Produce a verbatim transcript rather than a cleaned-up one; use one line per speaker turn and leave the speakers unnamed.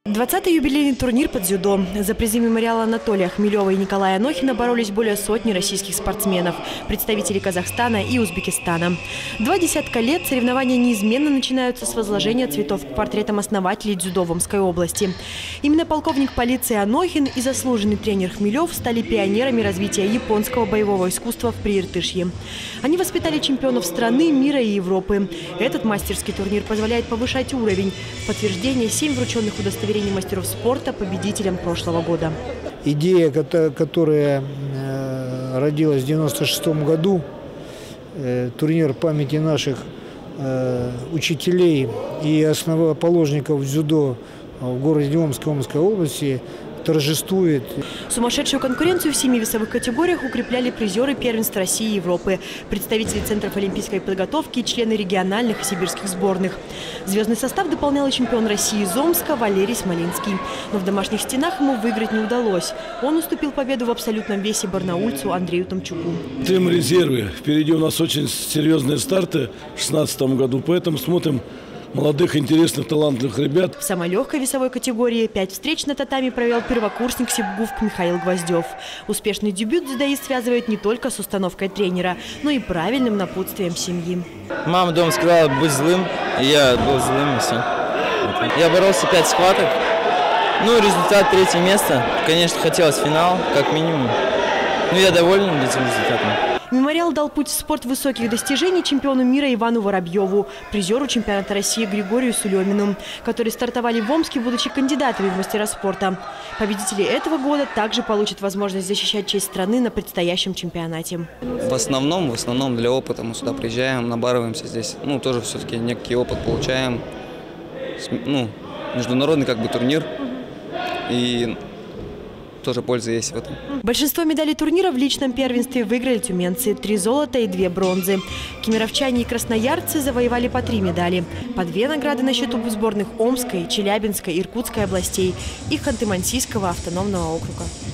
двадцатый юбилейный турнир по дзюдо. За призы мемориала Анатолия Хмелева и Николая Анохина боролись более сотни российских спортсменов, представителей Казахстана и Узбекистана. Два десятка лет соревнования неизменно начинаются с возложения цветов к портретам основателей дзюдо в Омской области. Именно полковник полиции Анохин и заслуженный тренер Хмелев стали пионерами развития японского боевого искусства в Прииртышье. Они воспитали чемпионов страны, мира и Европы. Этот мастерский турнир позволяет повышать уровень. В подтверждение семь врученных удостоверений мастеров спорта победителям прошлого года.
Идея, которая родилась в девяносто шестом году, турнир памяти наших учителей и основоположников дзюдо в городе Омской, Омской области, торжествует.
Сумасшедшую конкуренцию в семи весовых категориях укрепляли призеры первенства России и Европы, представители центров олимпийской подготовки и члены региональных и сибирских сборных. Звездный состав дополнял и чемпион России из Омска Валерий Смолинский. Но в домашних стенах ему выиграть не удалось. Он уступил победу в абсолютном весе барнаульцу Андрею Томчуку.
Тем резервы. Впереди у нас очень серьезные старты в две тысячи шестнадцатом году, поэтому смотрим молодых, интересных, талантливых ребят.
В самой легкой весовой категории пять встреч на татами провел первокурсник Сибгуфк Михаил Гвоздев. Успешный дебют дзюдоист связывает не только с установкой тренера, но и правильным напутствием семьи.
Мама дома сказала быть злым, и я был злым, и все. Я боролся пять схваток. Ну, результат третье место. Конечно, хотелось финал, как минимум. Но я доволен этим результатом.
Мемориал дал путь в спорт высоких достижений чемпиону мира Ивану Воробьеву, призеру чемпионата России Григорию Сулемину, которые стартовали в Омске, будучи кандидатами в мастера спорта. Победители этого года также получат возможность защищать честь страны на предстоящем чемпионате.
В основном, в основном для опыта мы сюда приезжаем, набарываемся здесь. Ну, тоже все-таки некий опыт получаем. Ну, международный как бы турнир. И тоже польза есть в этом.
Большинство медалей турнира в личном первенстве выиграли тюменцы. Три золота и две бронзы. Кемеровчане и красноярцы завоевали по три медали. По две награды на счету сборных Омской, Челябинской, Иркутской областей и Ханты-Мансийского автономного округа.